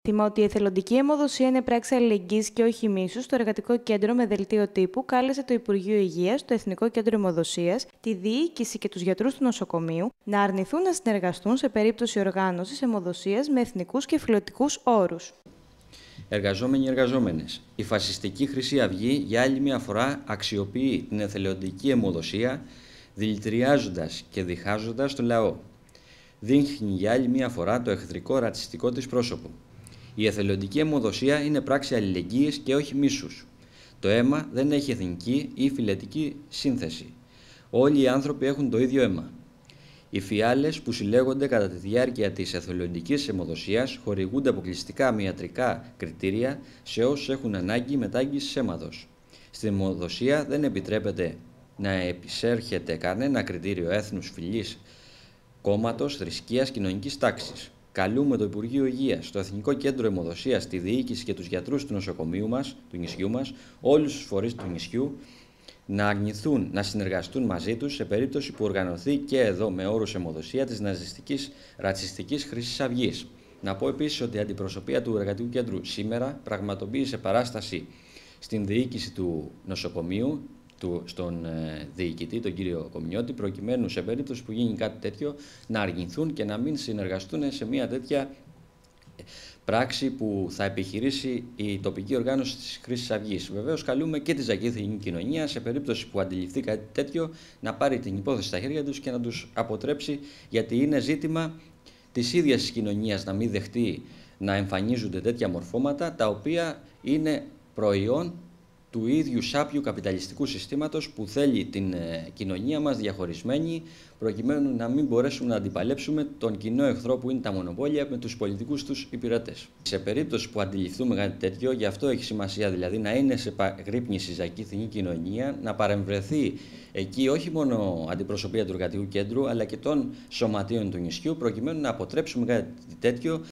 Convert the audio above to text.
Θυμώ ότι η εθελοντική αιμοδοσία είναι πράξη αλληλεγγύης και όχι μίσους. Το Εργατικό Κέντρο με δελτίο τύπου κάλεσε το Υπουργείο Υγείας, το Εθνικό Κέντρο Αιμοδοσίας, τη διοίκηση και τους γιατρούς του νοσοκομείου να αρνηθούν να συνεργαστούν σε περίπτωση οργάνωσης αιμοδοσίας με εθνικούς και φιλοτικούς όρους. Εργαζόμενοι εργαζόμενες, η φασιστική Χρυσή Αυγή για άλλη μια φορά αξιοποιεί την εθελοντική αιμοδοσία, δηλητηριάζοντας και διχάζοντας τον λαό. Δείχνει για άλλη μια φορά το εχθρικό ρατσιστικό της πρόσωπο. Η εθελοντική αιμοδοσία είναι πράξη αλληλεγγύης και όχι μίσους. Το αίμα δεν έχει εθνική ή φυλετική σύνθεση. Όλοι οι άνθρωποι έχουν το ίδιο αίμα. Οι φιάλες που συλλέγονται κατά τη διάρκεια της εθελοντικής αιμοδοσίας χορηγούνται αποκλειστικά με ιατρικά κριτήρια σε όσους έχουν ανάγκη μετάγγισης αίματος. Στην αιμοδοσία δεν επιτρέπεται να επισέρχεται κανένα κριτήριο έθνους, φυλής, κόμματος, θρησκείας, κοινωνικής τάξης. Καλούμε το Υπουργείο Υγείας, το Εθνικό Κέντρο Αιμοδοσίας, τη διοίκηση και τους γιατρούς του νοσοκομείου μας, του νησιού μας, όλους τους φορείς του νησιού, να αρνηθούν να συνεργαστούν μαζί τους σε περίπτωση που οργανωθεί και εδώ με όρους αιμοδοσία της ναζιστικής ρατσιστικής Χρυσής Αυγής. Να πω επίσης ότι η αντιπροσωπεία του Εργατικού Κέντρου σήμερα πραγματοποίησε παράσταση στην διοίκηση του νοσοκομείου, στον διοικητή, τον κύριο Κομινιώτη, προκειμένου σε περίπτωση που γίνει κάτι τέτοιο να αρνηθούν και να μην συνεργαστούν σε μια τέτοια πράξη που θα επιχειρήσει η τοπική οργάνωση της Χρυσής Αυγής. Βεβαίως, καλούμε και τη ζακήθινη κοινωνία σε περίπτωση που αντιληφθεί κάτι τέτοιο να πάρει την υπόθεση στα χέρια τους και να τους αποτρέψει, γιατί είναι ζήτημα της ίδιας της κοινωνίας να μην δεχτεί να εμφανίζονται τέτοια μορφώματα, τα οποία είναι προϊόν του ίδιου σάπιου καπιταλιστικού συστήματος που θέλει την κοινωνία μας διαχωρισμένη, προκειμένου να μην μπορέσουμε να αντιπαλέψουμε τον κοινό εχθρό που είναι τα μονοπόλια με τους πολιτικούς τους υπηρετές. Σε περίπτωση που αντιληφθούμε κάτι τέτοιο, γι' αυτό έχει σημασία δηλαδή να είναι σε γρύπνηση η ζακήθινη κοινωνία, να παρεμβρεθεί εκεί όχι μόνο αντιπροσωπεία του Εργατικού Κέντρου, αλλά και των σωματείων του νησιού, προκειμένου να αποτρέψουμε κάτι τέτοιο